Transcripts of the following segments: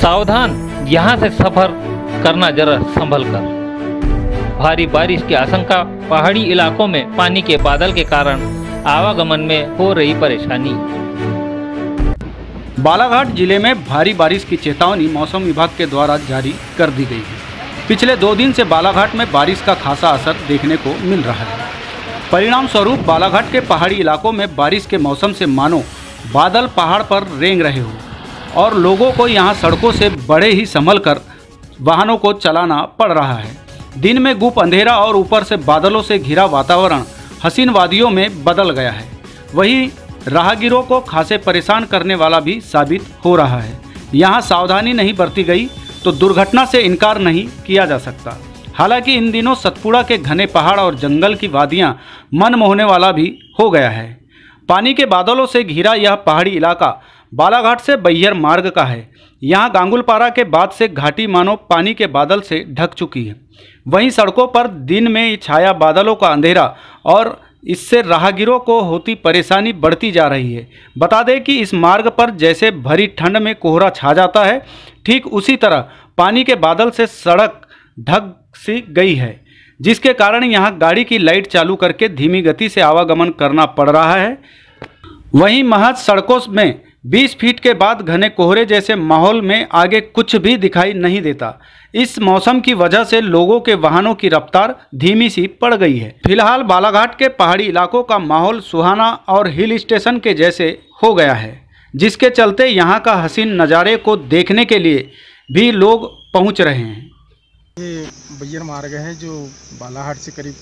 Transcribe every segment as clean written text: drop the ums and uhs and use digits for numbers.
सावधान, यहाँ से सफर करना जरा संभल कर। भारी बारिश की आशंका, पहाड़ी इलाकों में पानी के बादल के कारण आवागमन में हो रही परेशानी। बालाघाट जिले में भारी बारिश की चेतावनी मौसम विभाग के द्वारा जारी कर दी गई है। पिछले 2 दिन से बालाघाट में बारिश का खासा असर देखने को मिल रहा है। परिणाम स्वरूप बालाघाट के पहाड़ी इलाकों में बारिश के मौसम से मानो बादल पहाड़ पर रेंग रहे हो और लोगों को यहां सड़कों से बड़े ही संभल कर वाहनों को चलाना पड़ रहा है। दिन में गुप अंधेरा और ऊपर से बादलों से घिरा वातावरण हसीन वादियों में बदल गया है। वहीं राहगीरों को खासे परेशान करने वाला भी साबित हो रहा है। यहाँ सावधानी नहीं बरती गई तो दुर्घटना से इनकार नहीं किया जा सकता। हालांकि इन दिनों सतपुड़ा के घने पहाड़ और जंगल की वादियां मन मोहने वाला भी हो गया है। पानी के बादलों से घिरा यह पहाड़ी इलाका बालाघाट से बैहर मार्ग का है। यहाँ गांगुलपारा के बाद से घाटी मानो पानी के बादल से ढक चुकी है। वहीं सड़कों पर दिन में छाया बादलों का अंधेरा और इससे राहगीरों को होती परेशानी बढ़ती जा रही है। बता दें कि इस मार्ग पर जैसे भरी ठंड में कोहरा छा जाता है, ठीक उसी तरह पानी के बादल से सड़क ढक सी गई है, जिसके कारण यहाँ गाड़ी की लाइट चालू करके धीमी गति से आवागमन करना पड़ रहा है। वहीं महज सड़कों में 20 फीट के बाद घने कोहरे जैसे माहौल में आगे कुछ भी दिखाई नहीं देता। इस मौसम की वजह से लोगों के वाहनों की रफ्तार धीमी सी पड़ गई है। फिलहाल बालाघाट के पहाड़ी इलाकों का माहौल सुहाना और हिल स्टेशन के जैसे हो गया है, जिसके चलते यहाँ का हसीन नज़ारे को देखने के लिए भी लोग पहुँच रहे हैं। ये बैहर मार्ग है जो बालाघाट से करीब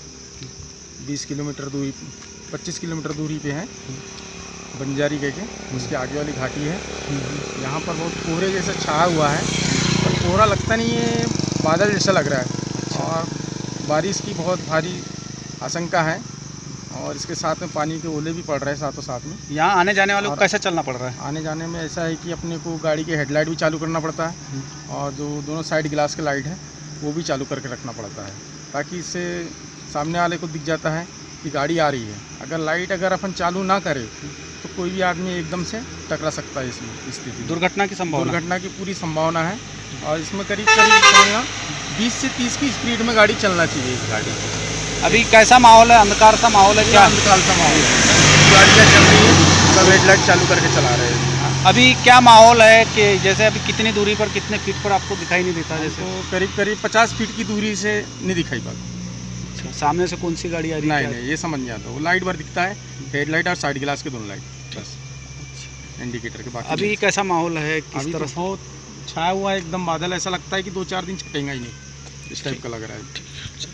20 किलोमीटर दूरी 25 किलोमीटर दूरी पे है। बंजारी कह के उसके आगे वाली घाटी है। यहाँ पर बहुत कोहरे जैसा छाया हुआ है, पर कोहरा लगता नहीं है, बादल जैसा लग रहा है। और बारिश की बहुत भारी आशंका है और इसके साथ में पानी के ओले भी पड़ रहे हैं साथों साथ में। यहाँ आने जाने वालों को कैसे चलना पड़ रहा है? आने जाने में ऐसा है कि अपने को गाड़ी के हेडलाइट भी चालू करना पड़ता है और जो दोनों साइड ग्लास के लाइट है वो भी चालू करके रखना पड़ता है, ताकि इससे सामने वाले को दिख जाता है कि गाड़ी आ रही है। अगर लाइट अपन चालू ना करें तो कोई भी आदमी एकदम से टकरा सकता है। इसमें स्थिति दुर्घटना की पूरी संभावना है। और इसमें करीब 20 से 30 की स्पीड में गाड़ी चलना चाहिए। इस गाड़ी अभी कैसा माहौल है? अंधकार सा माहौल है? क्या अंधकार सा माहौल है? गाड़ियाँ चल रही है, सब हेडलाइट चालू करके चला रहे हैं। अभी क्या माहौल है कि जैसे अभी कितनी दूरी पर, कितने फीट पर आपको दिखाई नहीं देता? जैसे तो करीब 50 फीट की दूरी से नहीं दिखाई पाता। अच्छा, सामने से कौन सी गाड़ी आ रही है? नहीं, ये समझ नहीं आता। वो लाइट भर दिखता है, हेडलाइट और साइड ग्लास के दोनों लाइट, बस इंडिकेटर के बाकी। अभी कैसा माहौल है? किस तरह से? बहुत छाया हुआ है एकदम बादल, ऐसा लगता है कि 2-4 दिन छटेगा ही नहीं, इस टाइप का लग रहा है।